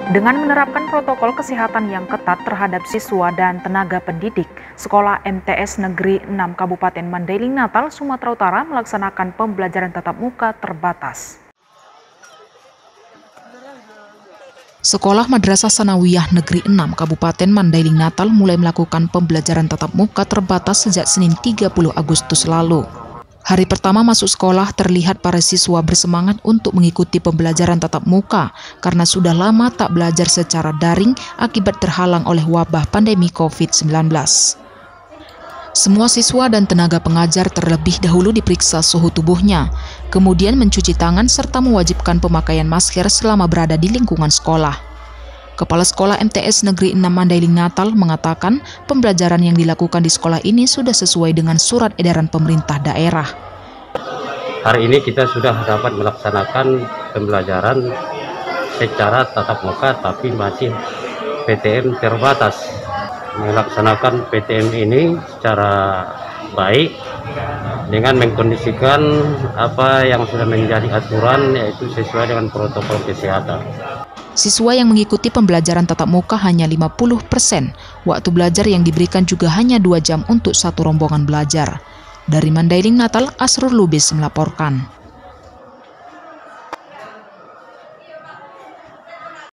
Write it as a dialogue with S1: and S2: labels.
S1: Dengan menerapkan protokol kesehatan yang ketat terhadap siswa dan tenaga pendidik, Sekolah MTS Negeri 6 Kabupaten Mandailing Natal, Sumatera Utara melaksanakan pembelajaran tatap muka terbatas.
S2: Sekolah Madrasah Sanawiyah Negeri 6 Kabupaten Mandailing Natal mulai melakukan pembelajaran tatap muka terbatas sejak Senin 30 Agustus lalu. Hari pertama masuk sekolah terlihat para siswa bersemangat untuk mengikuti pembelajaran tatap muka karena sudah lama tak belajar secara daring akibat terhalang oleh wabah pandemi COVID-19. Semua siswa dan tenaga pengajar terlebih dahulu diperiksa suhu tubuhnya, kemudian mencuci tangan serta mewajibkan pemakaian masker selama berada di lingkungan sekolah. Kepala Sekolah MTS Negeri 6 Mandailing Natal mengatakan pembelajaran yang dilakukan di sekolah ini sudah sesuai dengan surat edaran pemerintah daerah.
S3: Hari ini kita sudah dapat melaksanakan pembelajaran secara tatap muka tapi masih PTM terbatas. Melaksanakan PTM ini secara baik dengan mengkondisikan apa yang sudah menjadi aturan, yaitu sesuai dengan protokol kesehatan.
S2: Siswa yang mengikuti pembelajaran tatap muka hanya 50%. Waktu belajar yang diberikan juga hanya 2 jam untuk satu rombongan belajar. Dari Mandailing Natal, Asrul Lubis melaporkan.